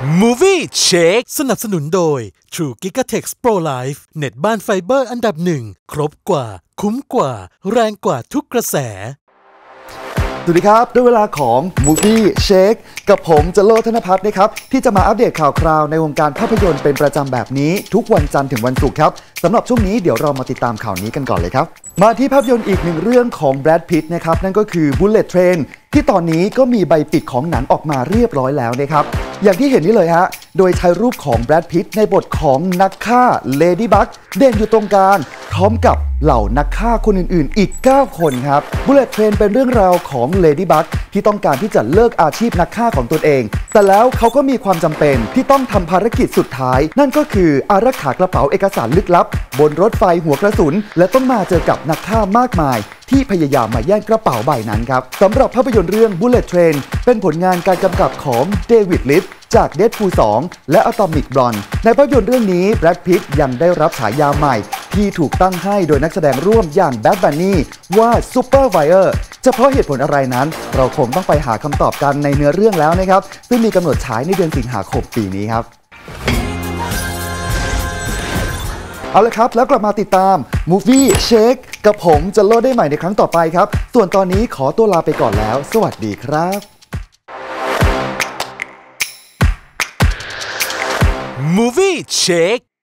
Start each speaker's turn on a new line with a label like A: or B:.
A: Movie Check สนับสนุนโดย True Gigatex Pro Life เน็ตบ้านไฟเบอร์อันดับหนึ่งครบกว่าคุ้มกว่าแรงกว่าทุกกระแส
B: สวัสดีครับด้วยเวลาของ Movie Shake กับผมจโรจน์ ธนภัทรนะครับที่จะมาอัปเดตข่าวคราวในวงการภาพยนตร์เป็นประจำแบบนี้ทุกวันจันทร์ถึงวันศุกร์ครับสำหรับช่วงนี้เดี๋ยวเรามาติดตามข่าวนี้กันก่อนเลยครับมาที่ภาพยนตร์อีกหนึ่งเรื่องของแบรด พิตต์นะครับนั่นก็คือ Bullet Train ที่ตอนนี้ก็มีใบปิดของหนังออกมาเรียบร้อยแล้วนะครับอย่างที่เห็นนี่เลยฮะโดยใช้รูปของแบรด พิตต์ในบทของนักฆ่าเลดี้บัคเด่นอยู่ตรงกลางพร้อมกับเหล่านักฆ่าคนอื่นๆอีก9คนครับ Bullet Train เป็นเรื่องราวของเลดี้บัคที่ต้องการที่จะเลิกอาชีพนักฆ่าของตนเองแต่แล้วเขาก็มีความจำเป็นที่ต้องทำภารกิจสุดท้ายนั่นก็คืออารักขากระเป๋าเอกสารลึกลับบนรถไฟหัวกระสุนและต้องมาเจอกับนักฆ่ามากมายที่พยายามมาแย่งกระเป๋าใบนั้นครับสำหรับภาพยนตร์เรื่อง Bullet Train เป็นผลงานการกำกับของเดวิด ลินช์จาก Deadpool 2 และ Atomic Blonde ในภาพยนตร์เรื่องนี้แบรด พิตต์ยังได้รับฉายาใหม่ที่ถูกตั้งให้โดยนักแสดงร่วมอย่างแบด บันนี่ว่าซูเปอร์ไวเออร์จะเพราะเหตุผลอะไรนั้นเราคงต้องไปหาคำตอบกันในเนื้อเรื่องแล้วนะครับซึ่งมีกำหนดฉายในเดือนสิงหาคมปีนี้ครับเอาละครับแล้วกลับมาติดตาม Movie Shake กับผมจะโลดได้ใหม่ในครั้งต่อไปครับส่วนตอนนี้ขอตัวลาไปก่อนแล้วสวัสดีครับ
A: Movie Check